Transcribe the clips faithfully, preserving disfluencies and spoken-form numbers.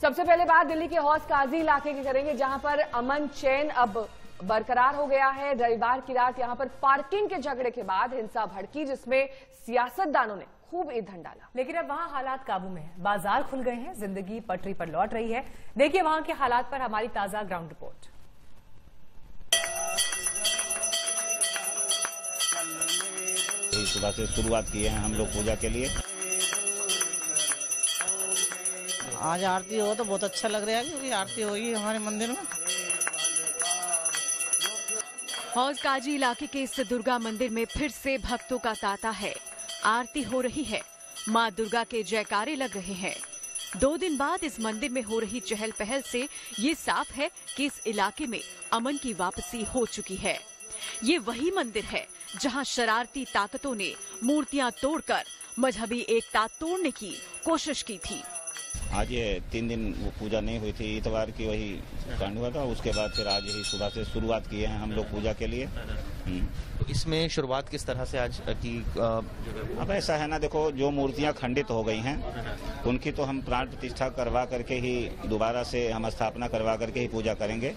सबसे पहले बात दिल्ली के हौस काजी इलाके की करेंगे, जहां पर अमन चैन अब बरकरार हो गया है। रविवार की रात यहां पर पार्किंग के झगड़े के बाद हिंसा भड़की, जिसमें सियासतदानों ने खूब ईंधन डाला। लेकिन अब वहां हालात काबू में है, बाजार खुल गए हैं, जिंदगी पटरी पर लौट रही है। देखिए वहां के हालात पर हमारी ताजा ग्राउंड रिपोर्ट। सुबह से शुरुआत किए हैं हम लोग पूजा के लिए। आज आरती हो तो बहुत अच्छा लग रहा है, क्योंकि आरती होगी हमारे मंदिर में। हौज काजी इलाके के इस दुर्गा मंदिर में फिर से भक्तों का तांता है। आरती हो रही है, मां दुर्गा के जयकारे लग रहे हैं। दो दिन बाद इस मंदिर में हो रही चहल पहल से ये साफ है कि इस इलाके में अमन की वापसी हो चुकी है। ये वही मंदिर है जहां शरारती ताकतों ने मूर्तियां तोड़कर मजहबी एकता तोड़ने की कोशिश की थी। आज ये तीन दिन वो पूजा नहीं हुई थी, इतवार की वही कांड हुआ था। उसके बाद फिर आज यही सुबह से शुरुआत किए हैं हम लोग पूजा के लिए। तो इसमें शुरुआत किस तरह से आज की? अब ऐसा है ना, देखो जो मूर्तियां खंडित हो गई हैं उनकी तो हम प्राण प्रतिष्ठा करवा करके ही दोबारा से हम स्थापना करवा करके ही पूजा करेंगे।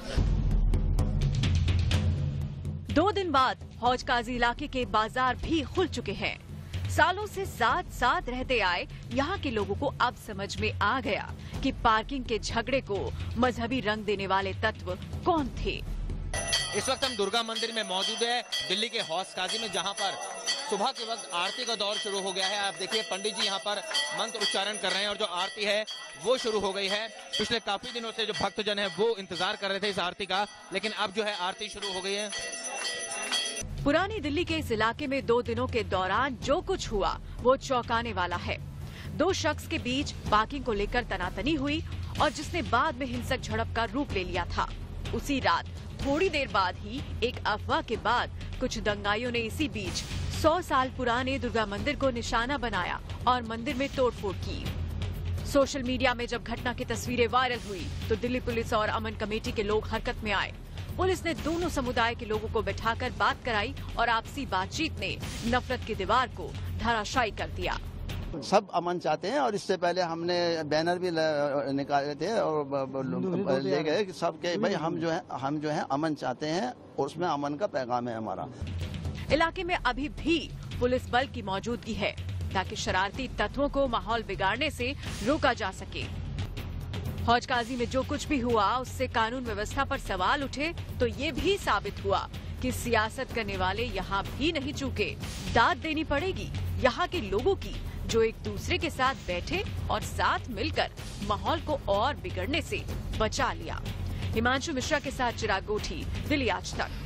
दो दिन बाद हौज काजी इलाके के बाजार भी खुल चुके हैं। सालों से साथ साथ रहते आए यहाँ के लोगों को अब समझ में आ गया कि पार्किंग के झगड़े को मजहबी रंग देने वाले तत्व कौन थे। इस वक्त हम दुर्गा मंदिर में मौजूद है, दिल्ली के हौस काजी में, जहाँ पर सुबह के वक्त आरती का दौर शुरू हो गया है। आप देखिए पंडित जी यहाँ पर मंत्र उच्चारण कर रहे हैं और जो आरती है वो शुरू हो गई है। पिछले काफी दिनों से जो भक्तजन है वो इंतजार कर रहे थे इस आरती का, लेकिन अब जो है आरती शुरू हो गई है। पुरानी दिल्ली के इस इलाके में दो दिनों के दौरान जो कुछ हुआ वो चौंकाने वाला है। दो शख्स के बीच पार्किंग को लेकर तनातनी हुई और जिसने बाद में हिंसक झड़प का रूप ले लिया था। उसी रात थोड़ी देर बाद ही एक अफवाह के बाद कुछ दंगाइयों ने इसी बीच सौ साल पुराने दुर्गा मंदिर को निशाना बनाया और मंदिर में तोड़फोड़ की। सोशल मीडिया में जब घटना की तस्वीरें वायरल हुई तो दिल्ली पुलिस और अमन कमेटी के लोग हरकत में आए। पुलिस ने दोनों समुदाय के लोगों को बैठाकर बात कराई और आपसी बातचीत ने नफरत की दीवार को धराशायी कर दिया। सब अमन चाहते हैं और इससे पहले हमने बैनर भी निकाले थे और ले गए कि सब के भाई हम जो है हम जो है अमन चाहते हैं और उसमें अमन का पैगाम है हमारा। इलाके में अभी भी पुलिस बल की मौजूदगी है ताकि शरारती तत्वों को माहौल बिगाड़ने से रोका जा सके। हौज काजी में जो कुछ भी हुआ उससे कानून व्यवस्था पर सवाल उठे तो ये भी साबित हुआ कि सियासत करने वाले यहाँ भी नहीं चूके। दाद देनी पड़ेगी यहाँ के लोगों की, जो एक दूसरे के साथ बैठे और साथ मिलकर माहौल को और बिगड़ने से बचा लिया। हिमांशु मिश्रा के साथ चिराग गोठी, दिल्ली आज तक।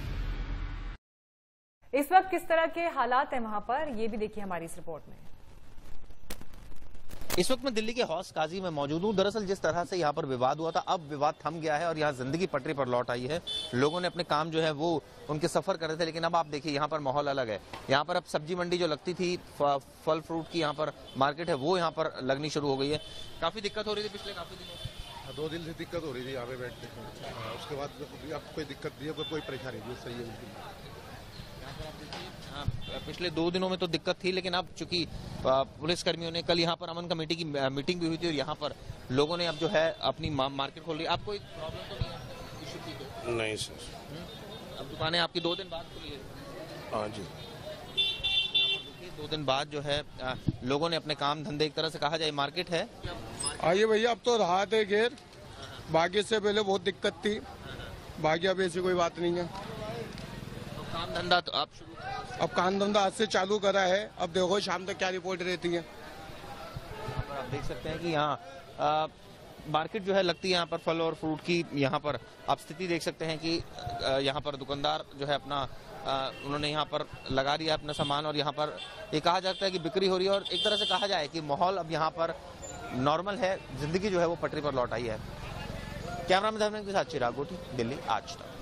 इस वक्त किस तरह के हालात हैं वहां पर, ये भी देखिए हमारी इस रिपोर्ट में। इस वक्त मैं दिल्ली के हौस काजी में मौजूद हूँ। दरअसल जिस तरह से यहाँ पर विवाद हुआ था, अब विवाद थम गया है और यहाँ जिंदगी पटरी पर लौट आई है। लोगों ने अपने काम जो है वो उनके सफर कर रहे थे, लेकिन अब आप देखिए यहाँ पर माहौल अलग है। यहाँ पर अब सब्जी मंडी जो लगती थी, फल फ्रूट की यहाँ पर मार्केट है, वो यहाँ पर लगनी शुरू हो गई है। काफी दिक्कत हो रही थी पिछले काफी दिनों से। दो दिन से दिक्कत हो रही थी यहाँ पे बैठने में, उसके बाद अब कोई दिक्कत नहीं है, कोई परेशानी नहीं, सही है। हाँ, पिछले दो दिनों में तो दिक्कत थी, लेकिन अब चूंकि पुलिस कर्मियों ने कल यहाँ पर अमन कमेटी की मीटिंग भी हुई थी और यहाँ पर लोगों ने अब जो है अपनी मार्केट खोल ली। आपको कोई प्रॉब्लम तो नहीं है? इशू ठीक है? नहीं सर। अब दुकानें आपकी दो दिन बाद खुली है? हाँ जी। दो दिन बाद जो है लोगों ने अपने काम धंधे, एक तरह से कहा जाए मार्केट है। आइए भैया, अब तो राहत है घेर, बाकी से पहले बहुत दिक्कत थी, बाकी अब ऐसी कोई बात नहीं है। तो काम धंधा तो आप शुरू, अब काम धंधा आज से चालू करा है, अब देखो शाम तक क्या रिपोर्ट रहती है। आप देख सकते हैं कि यहाँ मार्केट जो है लगती है यहाँ पर फल और फ्रूट की। यहाँ पर आप स्थिति देख सकते हैं कि यहाँ पर दुकानदार जो है अपना आ, उन्होंने यहाँ पर लगा दिया अपना सामान और यहाँ पर ये कहा जाता है कि बिक्री हो रही है और एक तरह से कहा जाए कि माहौल अब यहाँ पर नॉर्मल है, जिंदगी जो है वो पटरी पर लौट आई है। कैमरामैन धर्मेंद्र के साथ चिराग गोठी, दिल्ली आज तक।